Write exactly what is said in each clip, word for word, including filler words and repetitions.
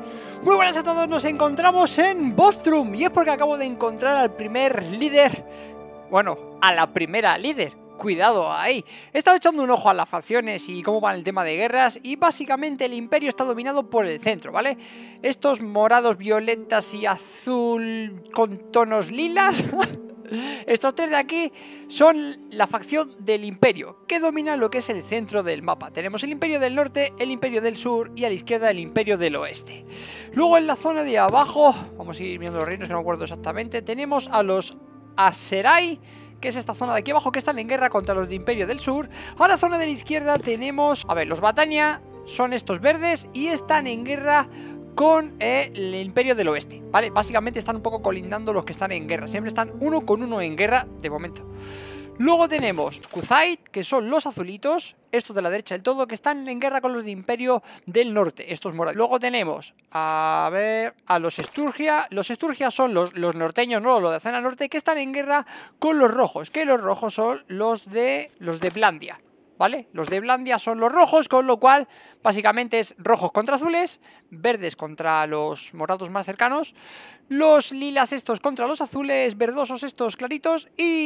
Muy buenas a todos, nos encontramos en Vostrum y es porque acabo de encontrar al primer líder, bueno, a la primera líder. Cuidado ahí. He estado echando un ojo a las facciones y cómo va el tema de guerras y básicamente el imperio está dominado por el centro, ¿vale? Estos morados, violetas y azul con tonos lilas... Estos tres de aquí son la facción del imperio, que domina lo que es el centro del mapa. Tenemos el imperio del norte, el imperio del sur y a la izquierda el imperio del oeste. Luego en la zona de abajo, vamos a ir viendo los reinos que no me acuerdo exactamente, tenemos a los Aserai, que es esta zona de aquí abajo que están en guerra contra los de imperio del sur. A la zona de la izquierda tenemos, a ver, los Batania son estos verdes y están en guerra con eh, el imperio del oeste, ¿vale? Básicamente están un poco colindando los que están en guerra. Siempre están uno con uno en guerra de momento. Luego tenemos Kuthait, que son los azulitos, estos de la derecha del todo, que están en guerra con los de imperio del norte, estos morados. Luego tenemos, a ver, a los Esturgia. Los Esturgia son los, los norteños, no, los de zona norte, que están en guerra con los rojos, que los rojos son los de, los de Blandia, ¿vale? Los de Blandia son los rojos, con lo cual básicamente es rojos contra azules, verdes contra los morados más cercanos, los lilas estos contra los azules verdosos estos claritos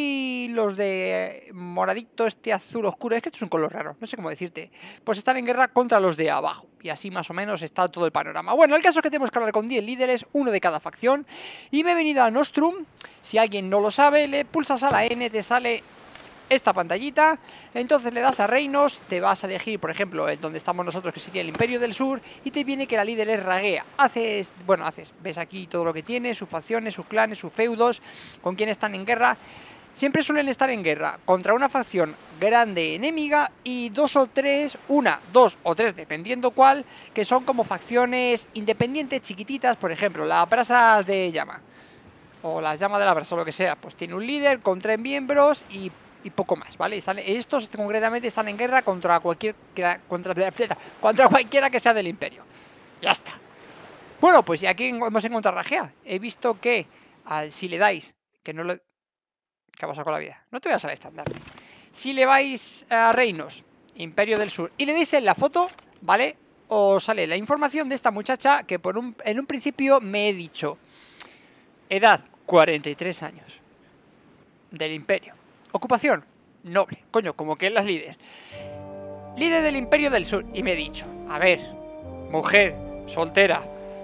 y los de moradito este azul oscuro, es que esto es un color raro, no sé cómo decirte, pues están en guerra contra los de abajo y así más o menos está todo el panorama. Bueno, el caso es que tenemos que hablar con diez líderes, uno de cada facción, y me he venido a Nostrum. Si alguien no lo sabe, le pulsas a la N, te sale esta pantallita, entonces le das a reinos, te vas a elegir, por ejemplo, el donde estamos nosotros, que sería el imperio del sur, y te viene que la líder es Ragea. Haces, bueno, haces, ves aquí todo lo que tiene, sus facciones, sus clanes, sus feudos, con quién están en guerra. Siempre suelen estar en guerra contra una facción grande enemiga y dos o tres, una, dos o tres, dependiendo cuál, que son como facciones independientes, chiquititas, por ejemplo, las brasas de llama, o las llamas de la brasa, o lo que sea, pues tiene un líder con tres miembros y y poco más, ¿vale? Están, estos concretamente están en guerra contra cualquier contra, contra cualquiera que sea del imperio. Ya está. Bueno, pues ya aquí hemos encontrado a Ragea. He visto que al, si le dais, que no lo... ¿Qué ha pasado con la vida? No te voy a salir estándar. Si le vais a reinos, imperio del sur, y le dais en la foto, ¿vale? Os sale la información de esta muchacha que por un, en un principio me he dicho. Edad, cuarenta y tres años. Del imperio. Ocupación, noble, coño, como que es la líder. Líder del imperio del sur. Y me he dicho, a ver, mujer, soltera.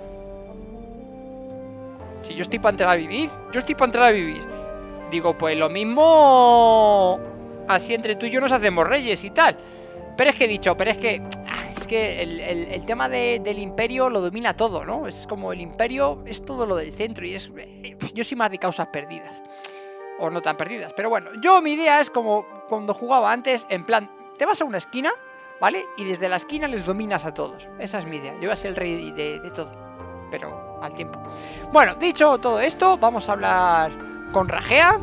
Si yo estoy para entrar a vivir, yo estoy para entrar a vivir. Digo, pues lo mismo, así entre tú y yo nos hacemos reyes y tal. Pero es que he dicho, pero es que Es que el, el, el tema de, del imperio lo domina todo, ¿no? Es como el imperio es todo lo del centro. Y es, yo soy más de causas perdidas, o no tan perdidas, pero bueno, yo mi idea es como cuando jugaba antes, en plan, te vas a una esquina, ¿vale? Y desde la esquina les dominas a todos. Esa es mi idea, yo voy a ser el rey de, de todo, pero al tiempo. Bueno, dicho todo esto, vamos a hablar con Ragea.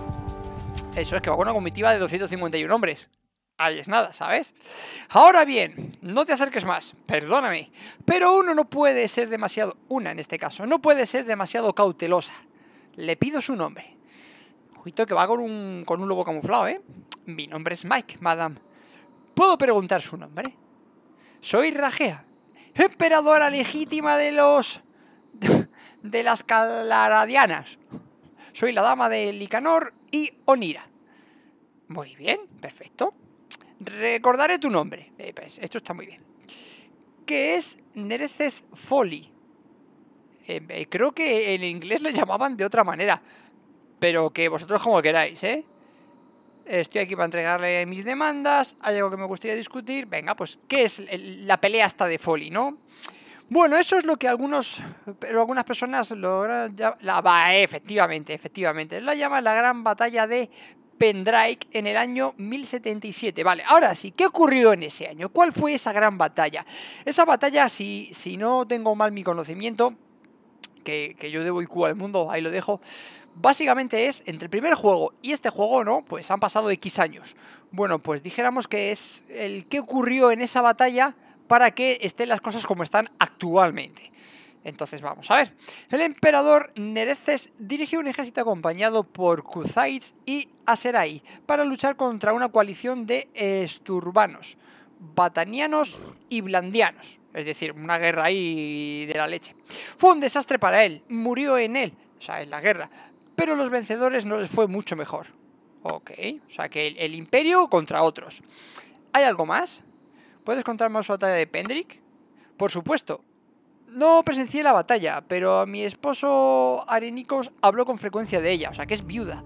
Eso es que va con una comitiva de doscientos cincuenta y uno hombres. Ahí es nada, ¿sabes? Ahora bien, no te acerques más, perdóname, pero uno no puede ser demasiado, una en este caso, no puede ser demasiado cautelosa. Le pido su nombre. Ojito que va con un, con un lobo camuflado, ¿eh? Mi nombre es Mike, madame. ¿Puedo preguntar su nombre? Soy Ragea, emperadora legítima de los... de las Calaradianas. Soy la dama de Licanor y Onira. Muy bien, perfecto. Recordaré tu nombre. Eh, pues, esto está muy bien. ¿Qué es Nereces Folly? Eh, eh, creo que en inglés le llamaban de otra manera. Pero que vosotros como queráis, ¿eh? Estoy aquí para entregarle mis demandas. Hay algo que me gustaría discutir. Venga, pues, ¿qué es la pelea hasta de Folly, no? Bueno, eso es lo que algunos, pero algunas personas lo la va, efectivamente, efectivamente. La llaman la gran batalla de Pendraic en el año mil setenta y siete. Vale, ahora sí, ¿qué ocurrió en ese año? ¿Cuál fue esa gran batalla? Esa batalla, si, si no tengo mal mi conocimiento, que, que yo debo I Q al mundo, ahí lo dejo. Básicamente es, entre el primer juego y este juego, ¿no? Pues han pasado X años. Bueno, pues dijéramos que es el qué ocurrió en esa batalla para que estén las cosas como están actualmente. Entonces vamos a ver. El emperador Nereces dirigió un ejército acompañado por Kuthaitz y Aserai para luchar contra una coalición de esturbanos. batanianos y blandianos. Es decir, una guerra ahí de la leche. Fue un desastre para él, murió en él, o sea, en la guerra. Pero a los vencedores no les fue mucho mejor. Ok, o sea que el, el imperio contra otros. ¿Hay algo más? ¿Puedes contarme más sobre la batalla de Pendrick? Por supuesto. No presencié la batalla, pero mi esposo Arenicos habló con frecuencia de ella, o sea que es viuda.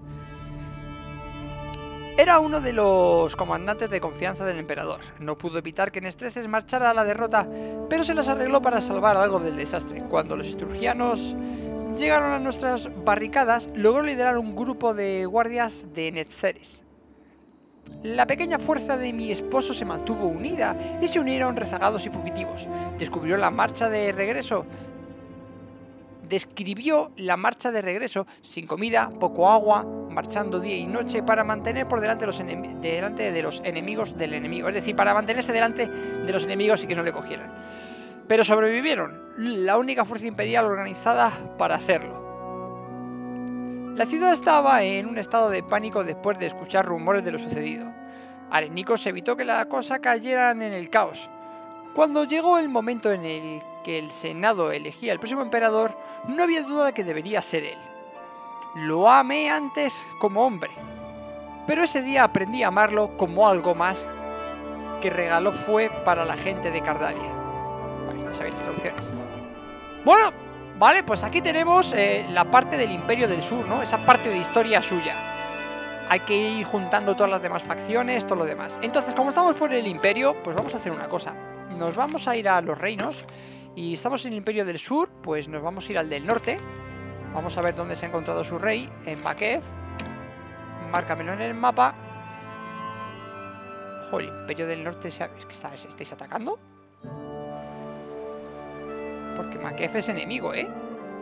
Era uno de los comandantes de confianza del emperador. No pudo evitar que Nestreces marchara a la derrota, pero se las arregló para salvar algo del desastre. Cuando los etrusgianos llegaron a nuestras barricadas, logró liderar un grupo de guardias de Netceres. La pequeña fuerza de mi esposo se mantuvo unida y se unieron rezagados y fugitivos. Descubrió la marcha de regreso. Describió la marcha de regreso sin comida, poco agua, marchando día y noche para mantener por delante de los, delante de los enemigos del enemigo. Es decir, para mantenerse delante de los enemigos y que no le cogieran. Pero sobrevivieron, la única fuerza imperial organizada para hacerlo. La ciudad estaba en un estado de pánico después de escuchar rumores de lo sucedido. Arenicos evitó que la cosa cayeran en el caos. Cuando llegó el momento en el que el Senado elegía al próximo emperador, no había duda de que debería ser él. Lo amé antes como hombre, pero ese día aprendí a amarlo como algo más que regaló fue para la gente de Cardalia. Vale, ya sabéis las traducciones. Bueno, vale, pues aquí tenemos eh, la parte del Imperio del Sur, ¿no? Esa parte de historia suya. Hay que ir juntando todas las demás facciones, todo lo demás. Entonces, como estamos por el Imperio, pues vamos a hacer una cosa. Nos vamos a ir a los reinos. Y estamos en el Imperio del Sur, pues nos vamos a ir al del norte. Vamos a ver dónde se ha encontrado su rey. En Makev. Márcamelo en el mapa. Joder, el Imperio del Norte se ha... ¿Es que está... estáis atacando? Porque Makev es enemigo, ¿eh?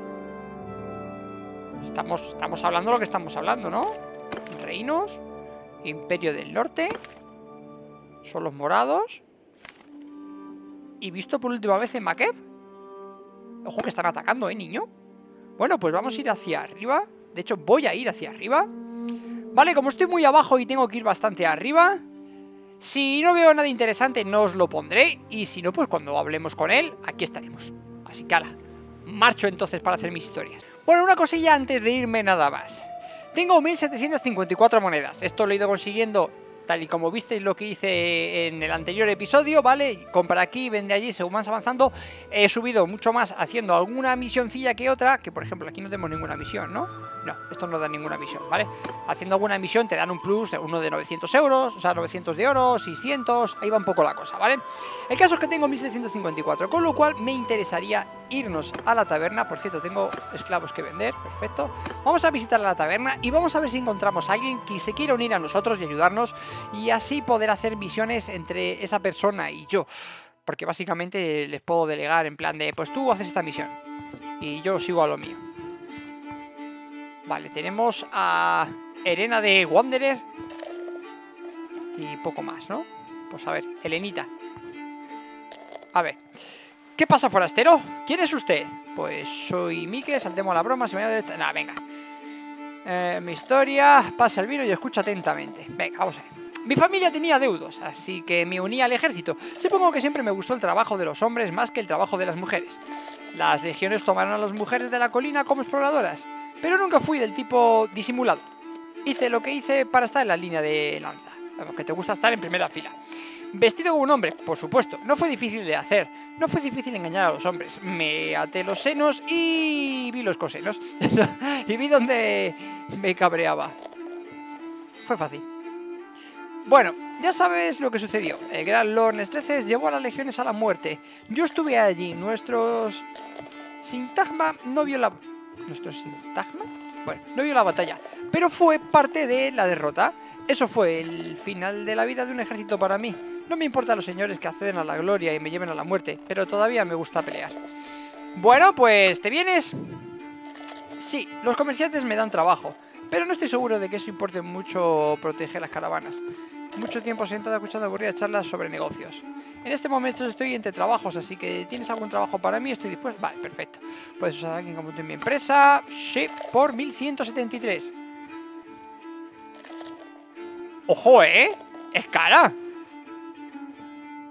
Estamos, estamos hablando lo que estamos hablando, ¿no? Reinos. Imperio del Norte. Son los morados. Y visto por última vez en Makev. Ojo que están atacando, ¿eh, niño? Bueno, pues vamos a ir hacia arriba. De hecho, voy a ir hacia arriba. Vale, como estoy muy abajo y tengo que ir bastante arriba, si no veo nada interesante no os lo pondré. Y si no, pues cuando hablemos con él, aquí estaremos. Así que, ala, marcho entonces para hacer mis historias. Bueno, una cosilla antes de irme nada más. Tengo mil setecientas cincuenta y cuatro monedas. Esto lo he ido consiguiendo tal y como visteis lo que hice en el anterior episodio, ¿vale? Compra aquí, vende allí, según vas avanzando. He subido mucho más haciendo alguna misioncilla que otra, que por ejemplo aquí no tenemos ninguna misión, ¿no? No, esto no da ninguna misión, ¿vale? Haciendo alguna misión te dan un plus, uno de novecientos euros, o sea, novecientos de oro, seiscientos, ahí va un poco la cosa, ¿vale? El caso es que tengo mil setecientos cincuenta y cuatro, con lo cual me interesaría irnos a la taberna. Por cierto, tengo esclavos que vender, perfecto. Vamos a visitar la taberna y vamos a ver si encontramos a alguien que se quiera unir a nosotros y ayudarnos, y así poder hacer misiones entre esa persona y yo, porque básicamente les puedo delegar en plan de, pues tú haces esta misión y yo sigo a lo mío. Vale, tenemos a Helena de Wanderer y poco más, ¿no? Pues a ver, Helenita. A ver, ¿qué pasa, forastero? ¿Quién es usted? Pues soy Mike, saltemos la broma, se me va a derecha. Nah, venga. Eh, mi historia, pasa el vino y escucha atentamente. Venga, vamos a ver. Mi familia tenía deudos, así que me uní al ejército. Supongo que siempre me gustó el trabajo de los hombres más que el trabajo de las mujeres. Las legiones tomaron a las mujeres de la colina como exploradoras, pero nunca fui del tipo disimulado. Hice lo que hice para estar en la línea de lanza, que te gusta estar en primera fila. Vestido como un hombre, por supuesto. No fue difícil de hacer, no fue difícil engañar a los hombres. Me até los senos y vi los cosenos. Y vi donde me cabreaba. Fue fácil. Bueno, ya sabes lo que sucedió. El gran Lord Nestreces llevó a las legiones a la muerte. Yo estuve allí. Nuestros... Sintagma no vio la... ¿Nuestro Sintagma? Bueno, no vio la batalla, pero fue parte de la derrota. Eso fue el final de la vida de un ejército para mí. No me importan los señores que acceden a la gloria y me lleven a la muerte, pero todavía me gusta pelear. Bueno, pues, ¿te vienes? Sí, los comerciantes me dan trabajo, pero no estoy seguro de que eso importe mucho proteger las caravanas. Mucho tiempo sentado escuchando aburridas charlas sobre negocios. En este momento estoy entre trabajos, así que ¿tienes algún trabajo para mí? Estoy dispuesto. Vale, perfecto. Puedes usar a alguien como tú en mi empresa. Sí, por mil ciento setenta y tres. ¡Ojo, eh! ¡Es cara!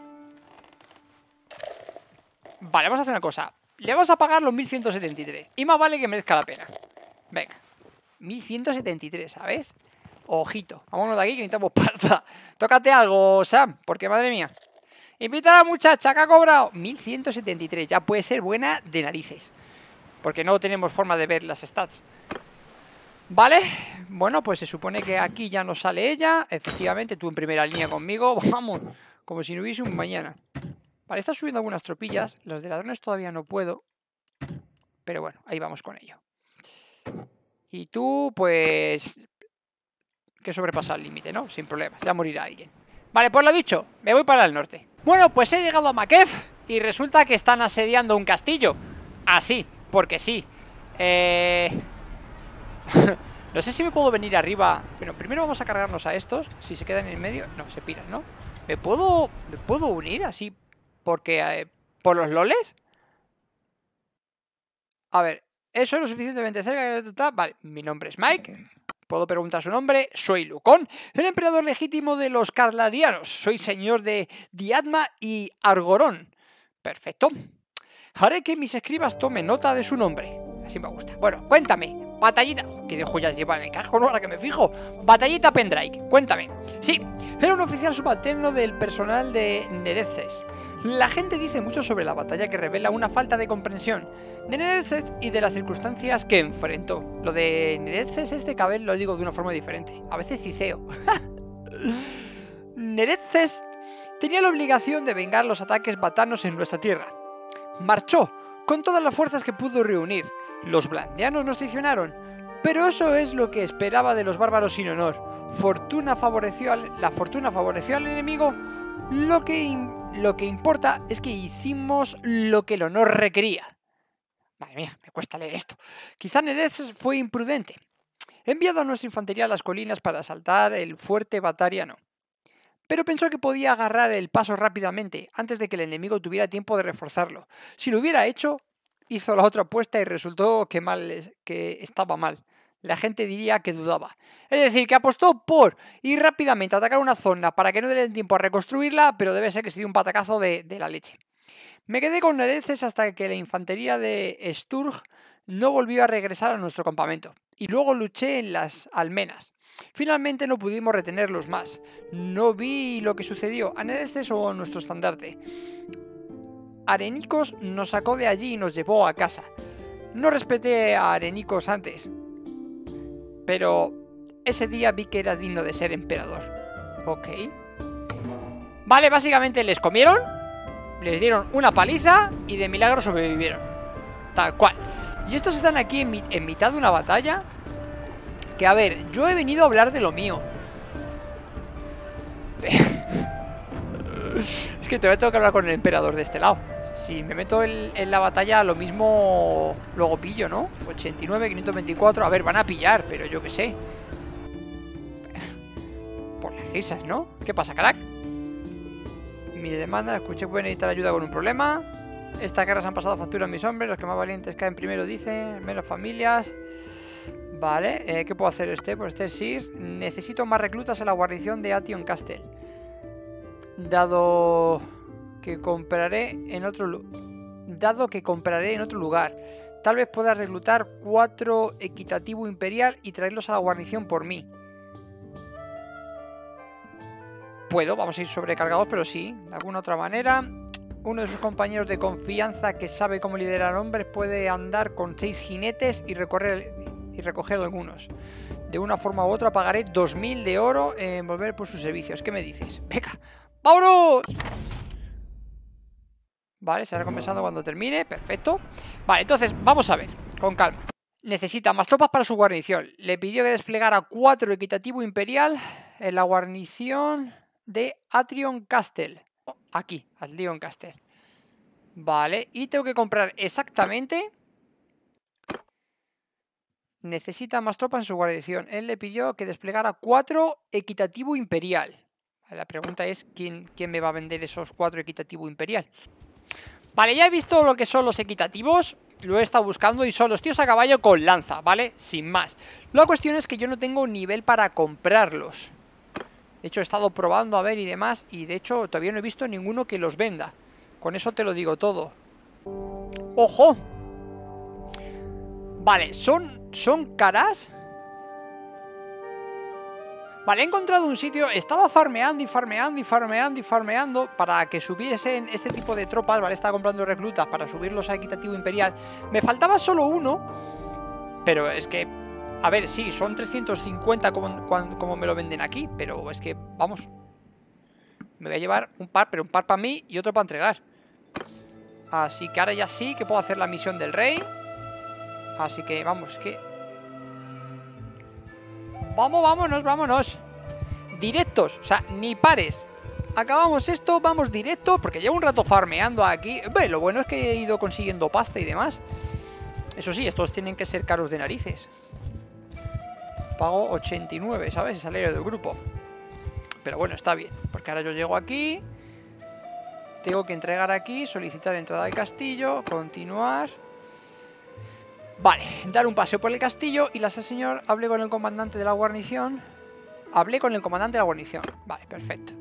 Vale, vamos a hacer una cosa. Le vamos a pagar los mil ciento setenta y tres. Y más vale que merezca la pena. Venga. mil ciento setenta y tres, ¿sabes? Ojito. Vámonos de aquí que necesitamos pasta. Tócate algo, Sam. Porque madre mía. Invita a la muchacha que ha cobrado mil ciento setenta y tres. Ya puede ser buena de narices. Porque no tenemos forma de ver las stats. Vale. Bueno, pues se supone que aquí ya nos sale ella. Efectivamente, tú en primera línea conmigo. Vamos. Como si no hubiese un mañana. Vale, está subiendo algunas tropillas. Los de ladrones todavía no puedo. Pero bueno, ahí vamos con ello. Y tú, pues... que sobrepasa el límite, ¿no? Sin problemas, ya morirá alguien. Vale, pues lo dicho, me voy para el norte. Bueno, pues he llegado a Makev y resulta que están asediando un castillo. Así, porque sí. Eh... no sé si me puedo venir arriba. Bueno, primero vamos a cargarnos a estos. Si se quedan en el medio, no, se piran, ¿no? ¿Me puedo, ¿me puedo unir así? Porque, eh, ¿por los loles? A ver, eso es lo suficientemente cerca. Vale, mi nombre es Mike. Puedo preguntar su nombre. Soy Lucón, el emperador legítimo de los Carlarianos. Soy señor de Diadma y Argorón. Perfecto. Haré que mis escribas tomen nota de su nombre. Así me gusta. Bueno, cuéntame. Batallita... ¿Qué de joyas lleva en el casco? No, ahora que me fijo. Batallita Pendrake. Cuéntame. Sí, era un oficial subalterno del personal de Nerezes. La gente dice mucho sobre la batalla que revela una falta de comprensión de Nerezes y de las circunstancias que enfrentó. Lo de Nerezes es de Cabel, lo digo de una forma diferente. A veces ciceo. Nerezes tenía la obligación de vengar los ataques batanos en nuestra tierra. Marchó con todas las fuerzas que pudo reunir. Los blandianos nos traicionaron, pero eso es lo que esperaba de los bárbaros sin honor. Fortuna favoreció al, la fortuna favoreció al enemigo. Lo que, lo que importa es que hicimos lo que el honor requería. Madre mía, me cuesta leer esto. Quizá Nerezes fue imprudente. He enviado a nuestra infantería a las colinas para asaltar el fuerte batariano, pero pensó que podía agarrar el paso rápidamente antes de que el enemigo tuviera tiempo de reforzarlo. Si lo hubiera hecho, hizo la otra apuesta y resultó que, mal, que estaba mal. La gente diría que dudaba. Es decir, que apostó por ir rápidamente a atacar una zona para que no le den tiempo a reconstruirla, pero debe ser que se dio un patacazo de, de la leche. Me quedé con Nerezes hasta que la infantería de Sturg no volvió a regresar a nuestro campamento. Y luego luché en las almenas. Finalmente no pudimos retenerlos más. No vi lo que sucedió a Nerezes o a nuestro estandarte. Arenicos nos sacó de allí y nos llevó a casa. No respeté a Arenicos antes, pero ese día vi que era digno de ser emperador. Ok. Vale, básicamente les comieron, les dieron una paliza y de milagro sobrevivieron. Tal cual. Y estos están aquí en, mi en mitad de una batalla. Que a ver, yo he venido a hablar de lo mío. Es que todavía tengo que hablar con el emperador de este lado. Si me meto en, en la batalla, lo mismo luego pillo, ¿no? ochenta y nueve, quinientos veinticuatro. A ver, van a pillar, pero yo qué sé. Por las risas, ¿no? ¿Qué pasa, crack? Mi demanda, escuché que pueden necesitar ayuda con un problema. Estas guerras han pasado factura a mis hombres. Los que más valientes caen primero, dicen. Menos familias. Vale, eh, ¿qué puedo hacer este? Pues este sí. Necesito más reclutas en la guarnición de Ation Castle. Dado que compraré en otro Dado que compraré en otro lugar. Tal vez pueda reclutar cuatro equitativo imperial y traerlos a la guarnición por mí. Puedo, vamos a ir sobrecargados, pero sí, de alguna otra manera. Uno de sus compañeros de confianza que sabe cómo liderar hombres puede andar con seis jinetes y recorrer y recoger algunos. De una forma u otra pagaré dos mil de oro en volver por sus servicios. ¿Qué me dices? Venga, ¡vámonos! Vale, será recompensado cuando termine, perfecto. Vale, entonces, vamos a ver, con calma. Necesita más tropas para su guarnición. Le pidió que desplegara cuatro equitativo imperial en la guarnición de Atrion Castle. Aquí, Atrion Castle. Vale, y tengo que comprar exactamente... Necesita más tropas en su guarnición. Él le pidió que desplegara cuatro equitativo imperial. La pregunta es, ¿quién, quién me va a vender esos cuatro equitativo imperial? Vale, ya he visto lo que son los equitativos. Lo he estado buscando y son los tíos a caballo con lanza, ¿vale? Sin más. La cuestión es que yo no tengo nivel para comprarlos. De hecho, he estado probando a ver y demás. Y de hecho, todavía no he visto ninguno que los venda. Con eso te lo digo todo. ¡Ojo! Vale, son, son caras. Vale, he encontrado un sitio. Estaba farmeando y farmeando y farmeando y farmeando para que subiesen este tipo de tropas. Vale, estaba comprando reclutas para subirlos a equitativo imperial. Me faltaba solo uno. Pero es que, a ver, sí, son trescientos cincuenta como, como me lo venden aquí. Pero es que, vamos, me voy a llevar un par, pero un par para mí y otro para entregar. Así que ahora ya sí que puedo hacer la misión del rey. Así que, vamos, que... Vamos, vámonos, vámonos. Directos, o sea, ni pares. Acabamos esto, vamos directo. Porque llevo un rato farmeando aquí. Ve, lo bueno es que he ido consiguiendo pasta y demás. Eso sí, estos tienen que ser caros de narices. Pago ochenta y nueve, ¿sabes? El salario del grupo. Pero bueno, está bien, porque ahora yo llego aquí. Tengo que entregar aquí, solicitar entrada al castillo, continuar. Vale, dar un paseo por el castillo. Y la señor, hablé con el comandante de la guarnición. Hablé con el comandante de la guarnición. Vale, perfecto.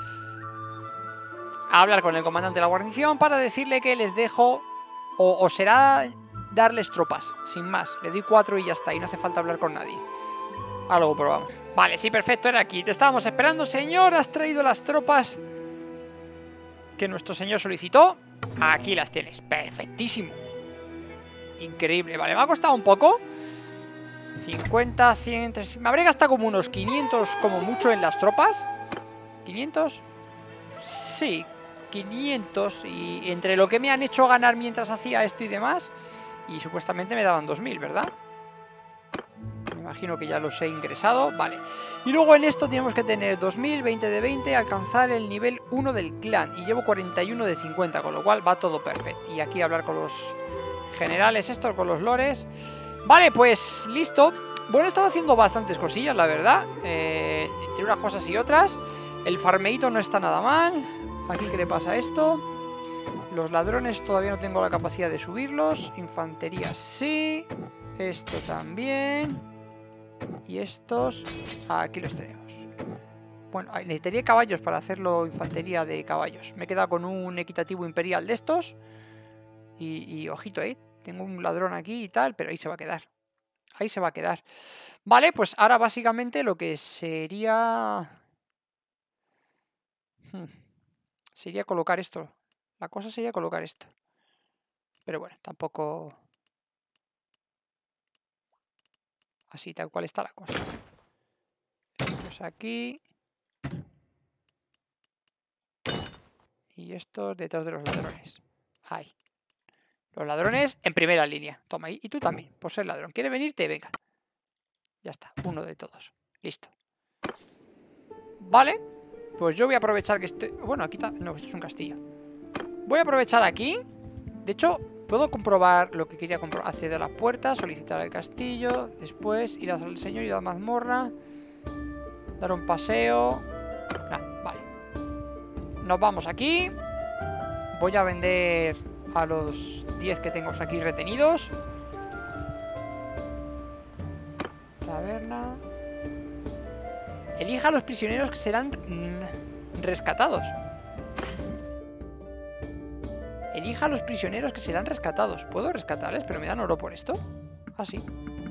Hablar con el comandante de la guarnición para decirle que les dejo. O, o será darles tropas, sin más. Le doy cuatro y ya está, y no hace falta hablar con nadie. Ahora luego probamos. Vale, sí, perfecto, era aquí. Te estábamos esperando, señor. Has traído las tropas que nuestro señor solicitó. Aquí las tienes, perfectísimo. Increíble, vale, me ha costado un poco. cincuenta, cien, me habré gastado como unos quinientos como mucho en las tropas. ¿quinientos? Sí, quinientos. Y entre lo que me han hecho ganar mientras hacía esto y demás. Y supuestamente me daban dos mil, ¿verdad? Me imagino que ya los he ingresado, vale. Y luego en esto tenemos que tener dos mil, veinte de veinte, alcanzar el nivel uno del clan. Y llevo cuarenta y uno de cincuenta, con lo cual va todo perfecto. Y aquí hablar con los generales, esto, con los lores. Vale, pues listo. Bueno, he estado haciendo bastantes cosillas, la verdad. Eh, entre unas cosas y otras. El farmeito no está nada mal. Aquí, ¿qué le pasa a esto? Los ladrones todavía no tengo la capacidad de subirlos. Infantería sí. Esto también. Y estos, aquí los tenemos. Bueno, necesitaría caballos para hacerlo infantería de caballos. Me he quedado con un equitativo imperial de estos. Y, y ojito ahí, tengo un ladrón aquí y tal, pero ahí se va a quedar. Ahí se va a quedar. Vale, pues ahora básicamente lo que sería... Hmm, sería colocar esto. La cosa sería colocar esto. Pero bueno, tampoco... Así, tal cual está la cosa. Estos aquí. Y estos detrás de los ladrones. Ahí. Los ladrones en primera línea. Toma ahí. Y tú también, por ser ladrón. ¿Quieres venirte? Venga. Ya está. Uno de todos. Listo. Vale. Pues yo voy a aprovechar que estoy... Bueno, aquí está... No, esto es un castillo. Voy a aprovechar aquí. De hecho, puedo comprobar lo que quería comprobar. Acceder a las puertas, solicitar el castillo. Después ir al señor y a la mazmorra. Dar un paseo. Nah, vale. Nos vamos aquí. Voy a vender a los diez que tengo aquí retenidos. Taberna. Elija a los prisioneros que serán mmm, rescatados. Elija a los prisioneros que serán rescatados. ¿Puedo rescatarles? Pero me dan oro por esto. Ah, sí.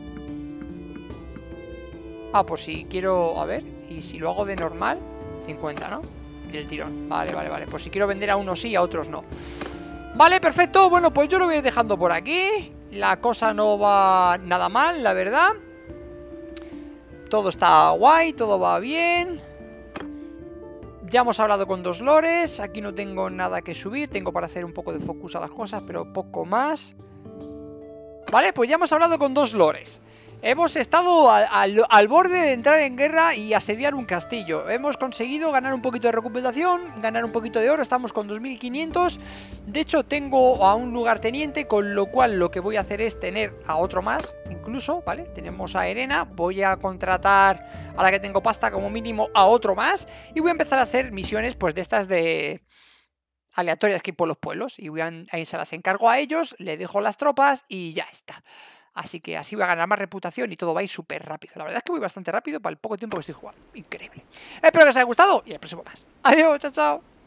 Ah, pues si quiero... A ver. Y si lo hago de normal, cincuenta, ¿no? Y el tirón. Vale, vale, vale. Pues si quiero vender a unos sí, a otros no. Vale, perfecto. Bueno, pues yo lo voy a ir dejando por aquí. La cosa no va nada mal, la verdad. Todo está guay, todo va bien. Ya hemos hablado con dos lores. Aquí no tengo nada que subir. Tengo para hacer un poco de focus a las cosas, pero poco más. Vale, pues ya hemos hablado con dos lores. Hemos estado al, al, al borde de entrar en guerra y asediar un castillo. Hemos conseguido ganar un poquito de recuperación, ganar un poquito de oro. Estamos con dos mil quinientos. De hecho, tengo a un lugarteniente, con lo cual lo que voy a hacer es tener a otro más, incluso, ¿vale? Tenemos a Irena. Voy a contratar, ahora que tengo pasta, como mínimo a otro más. Y voy a empezar a hacer misiones, pues, de estas de... aleatorias que hay por los pueblos. Y voy a, ahí se las encargo a ellos, le dejo las tropas y ya está. Así que así voy a ganar más reputación y todo va a ir súper rápido. La verdad es que voy bastante rápido para el poco tiempo que estoy jugando. Increíble. Espero que os haya gustado y el próximo más. Adiós, chao, chao.